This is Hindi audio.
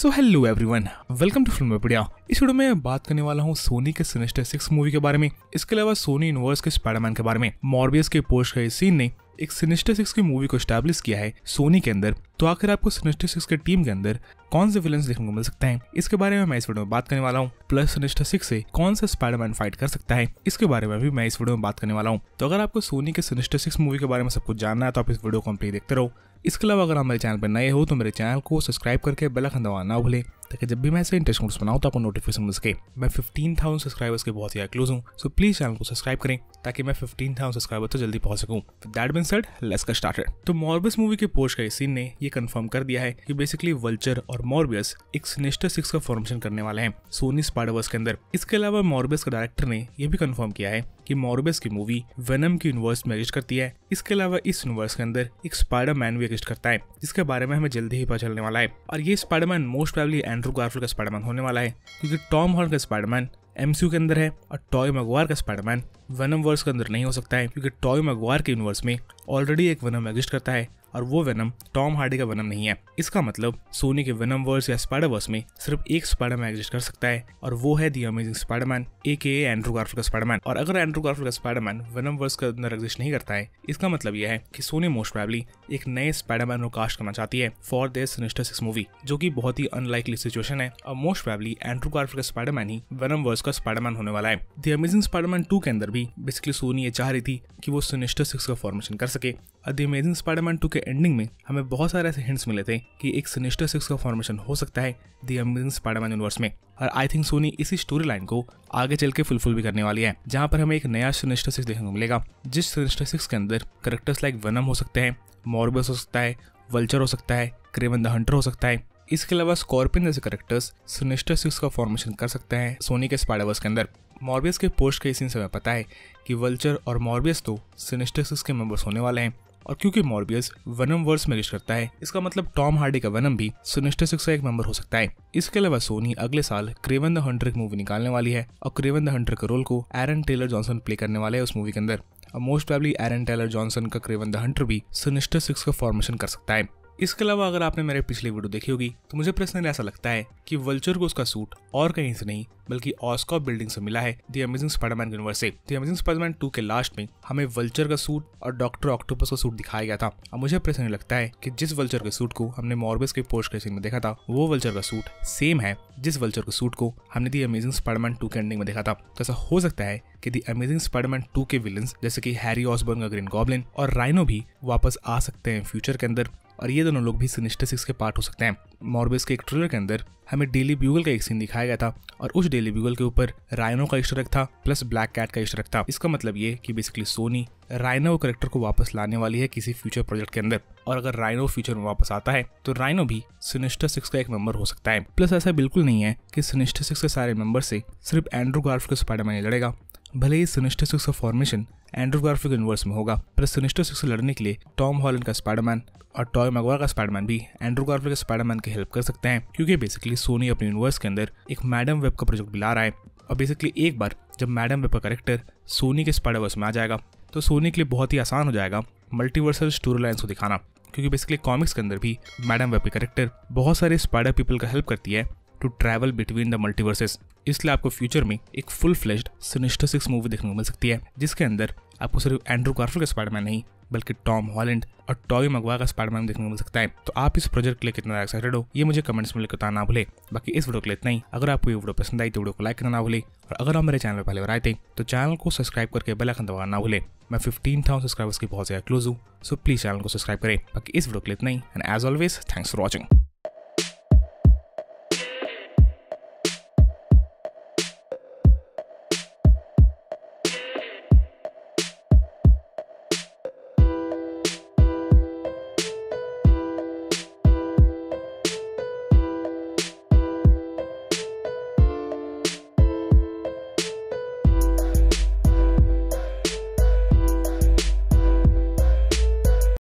So hello everyone, welcome to Filmopedia. इस वीडियो में बात करने वाला हूँ सोनी के सिनिस्टर 6 मूवी के बारे में। इसके अलावा सोनी यूनिवर्स के स्पाइडरमैन के बारे में। मॉर्बियस के पोस्ट गए सीन ने एक सिनिस्टर 6 की मूवी को एस्टैब्लिश किया है सोनी के अंदर। तो आखिर आपको सिनिस्टर 6 के टीम के अंदर कौन से विलन्स देखने को मिल सकते हैं, इसके बारे में मैं इस वीडियो में बात करने वाला हूँ। प्लस सिनिस्टर 6 से कौन सा स्पाइडरमैन फाइट कर सकता है, इसके बारे में भी मैं इस वीडियो में बात करने वाला हूँ। तो अगर आपको सोनी के सिनिस्टर 6 मूवी के बारे में सब कुछ जानना है तो आप इस वीडियो को कंप्लीट देखते रहो। इसके अलावा अगर आप मेरे चैनल पर नए हो तो मेरे चैनल को सब्सक्राइब करके बेल आइकन दबाना ना भूलें, ताकि जब भी मैं ऐसे इंटरेस्टिंग वीडियोस बनाऊं तो आपको नोटिफिकेशन मिल सके। मैं 15,000 सब्सक्राइबर्स के बहुत ही क्लोज हूं, सो प्लीज चैनल को सब्सक्राइब करें ताकि मैं 15,000 सब्सक्राइबर तो जल्दी पहुंच सकूं। That being said, let's get started. तो मॉर्बियस मूवी के पोस्ट का सीन ने ये कंफर्म कर दिया है कि बेसिकली वल्चर और मॉर्बियस एक सिनिस्टर 6 का फॉर्मेशन करने वाले हैं सोनी स्पाइडरवर्स के अंदर। इसके अलावा मॉर्बियस का डायरेक्टर ने यह भी कंफर्म किया है कि मॉर्बियस की मूवी वेनम की यूनिवर्स में एग्जिस्ट करती है। इसके अलावा इस यूनिवर्स के अंदर एक स्पाइडरमैन भी एग्जिस्ट करता है, जिसके बारे में हमें जल्दी ही पता चलने वाला है। और ये Spiderman most probably Andrew Garfield का स्पाइडरमैन होने वाला है, क्योंकि टॉम हॉलैंड का स्पाइडरमैन एमसीयू के अंदर है और टॉय मैगवायर का स्पाइडरमैन वेनम वर्स के अंदर नहीं हो सकता है, क्योंकि टॉय मैगवायर के यूनिवर्स में ऑलरेडी एक वेनम एग्जिस्ट करता है और वो वेनम टॉम हार्डी का वेनम नहीं है। इसका मतलब सोनी के वेनम वर्स या स्पाइडर वर्स में सिर्फ एक स्पाइडरमैन एग्जिस्ट कर सकता है और वो है the amazing Spiderman AKA Andrew Garfield का स्पाइडरमैन। और अगर एंड्रू गारफील्ड का स्पाइडरमैन वेनम वर्स के अंदर एग्जिस्ट नहीं करता है, इसका मतलब यह है कि सोनी मोस्ट प्रोबेबली एक नए स्पाइडरमैन को कास्ट करना चाहती है फॉर देयर सिनिस्टर 6 मूवी, जो कि बहुत ही अनलाइकली सिचुएशन है। और मोस्ट प्रोबेबली एंड्रू गारफील्ड का स्पाइडरमैन ही वेनम वर्स का स्पाइडरमैन होने वाला है। द अमेजिंग स्पाइडरमैन 2 के अंदर भी बेसिकली सोनी ये चाह रही थी कि वो सिनिस्टर 6 का फॉर्मेशन कर सके। और द अमेजिंग स्पाइडरमैन 2 के एंडिंग में हमें बहुत सारे ऐसे हिंट्स मिले थे कि एक सिनिस्टर 6 का फॉर्मेशन हो सकता है द अमेजिंग स्पाइडरमैन यूनिवर्स में। और आई थिंक सोनी इसी स्टोरी लाइन को आगे चल के फुलफिल भी करने वाली है, जहां पर हमें एक नया सिनिस्टर 6 देखने को मिलेगा, जिस सिनिस्टर 6 के अंदर कैरेक्टर्स लाइक वेनम हो सकते हैं, मॉर्बियस हो सकता है, वल्चर हो सकता है, क्रेवन द हंटर हो सकता है। इसके अलावा स्कॉर्पियन जैसे कैरेक्टर्स सिनिस्टर 6 का फॉर्मेशन कर सकते हैं सोनी के स्पाइडरवर्स के अंदर। मॉर्बियस के पोस्ट के सीन से हमें पता है कि वल्चर और मॉर्बियस तो सिनिस्टर 6 के मेंबर्स होने वाले हैं। और क्योंकि मॉर्बियस वेनम वर्स में एग्जिस्ट करता है, इसका मतलब टॉम हार्डी का वेनम भी सिनिस्टर 6 का एक मेंबर हो सकता है। इसके अलावा सोनी अगले साल क्रेवन द हंटर एक मूवी निकालने वाली है और क्रेवन द हंटर के रोल को एरन टेलर जॉनसन प्ले करने वाले हैं उस मूवी के अंदर। और most probably Aaron Taylor Johnson का क्रेवन द हंटर भी सिनिस्टर 6 का फॉर्मेशन कर सकता है। इसके अलावा अगर आपने मेरे पिछले वीडियो देखी होगी तो मुझे पर्सनली ऐसा लगता है कि वल्चर को उसका सूट और कहीं से नहीं बल्कि ऑस्कॉप बिल्डिंग से मिला है द अमेजिंग स्पाइडरमैन यूनिवर्स से। द अमेजिंग स्पाइडरमैन 2 के लास्ट में हमें वल्चर का सूट और डॉक्टर ऑक्टोपस का सूट दिखाया गया था। और मुझे पर्सनली लगता है कि जिस वल्चर के सूट को हमने मॉर्बियस के पोस्ट के सीन में देखा था, वो वल्चर का सूट सेम है जिस वल्चर के सूट को हमने द अमेजिंग स्पाइडरमैन 2 के एंडिंग में देखा था। तो ऐसा हो सकता है कि द अमेजिंग स्पाइडरमैन 2 के विलन्स जैसे कि हैरी ऑसबॉर्न का ग्रीन गॉब्लिन और राइनो भी वापस आ सकते हैं फ्यूचर के अंदर, और ये दोनों लोग भी सिनिस्टर 6 के पार्ट हो सकते हैं। मॉर्बियस के एक ट्रेलर के अंदर हमें डेली ब्यूगल का एक सीन दिखाया गया था और उस डेली ब्यूगल के ऊपर राइनो का ईस्टर एग था प्लस ब्लैक कैट का ईस्टर एग था। इसका मतलब ये कि बेसिकली सोनी राइनो कैरेक्टर को वापस लाने वाली है किसी फ्यूचर प्रोजेक्ट के अंदर। और अगर राइनो फ्यूचर में वापस आता है तो राइनो भी सिनिस्टर 6 का एक मेंबर हो सकता है। प्लस ऐसा बिल्कुल नहीं है कि सिनिस्टर 6 के सारे मेंबर से सिर्फ एंड्रू गारफील्ड का स्पाइडरमैन लड़ेगा। भले ही सिनिस्टर 6 का फॉर्मेशन एंड्रू गारफील्ड यूनिवर्स में होगा, पर सिनिस्टर 6 से लड़ने के लिए टॉम हॉलैंड का स्पाइडरमैन और टॉय मैगवायर का स्पाइडरमैन भी एंड्रू गारफील्ड के स्पाइडरमैन की हेल्प कर सकते हैं, क्योंकि बेसिकली सोनी अपने यूनिवर्स के अंदर एक मैडम वेब का प्रोजेक्ट भी ला रहा है। और बेसिकली एक बार जब मैडम वेब का कैरेक्टर सोनी के स्पाइडरवर्स में आ जाएगा तो सोनी के लिए बहुत ही आसान हो जाएगा मल्टीवर्सल स्टोरी लाइन्स को दिखाना, क्योंकि बेसिकली कॉमिक्स के अंदर भी मैडम वेब की कैरेक्टर बहुत सारे स्पाइडर पीपल का हेल्प करती है to travel between the multiverses. इसलिए आपको फ्यूचर में एक फुल फ्लेश्ड सिनिस्टर 6 मूवी देखने को मिल सकती है, जिसके अंदर आपको सिर्फ एंड्रू गारफील्ड का स्पाइडरमैन नहीं बल्कि टॉम हॉलैंड और टॉय मैगवायर का स्पाइडरमैन देखने को मिल सकता है। तो आप इस प्रोजेक्ट के लिए कितना एक्साइटेड हो, ये मुझे कमेंट्स में लिखना ना भूले। बाकी इस वीडियो के लिए इतना ही। अगर आपको ये वीडियो पसंद आई तो वीडियो को लाइक करना ना भूले, और अगर आप मेरे चैनल पर पहले बार आए थे तो चैनल को सब्सक्राइब करके बेल आइकन दबाना ना भूले। मैं 15,000 सब्सक्राइबर्स की बहुत ज्यादा क्लोज हूँ, सो प्लीज चैनल को सब्सक्राइब करें। बाकी इस वीडियो के लिए इतना ही, and as always thanks for watching.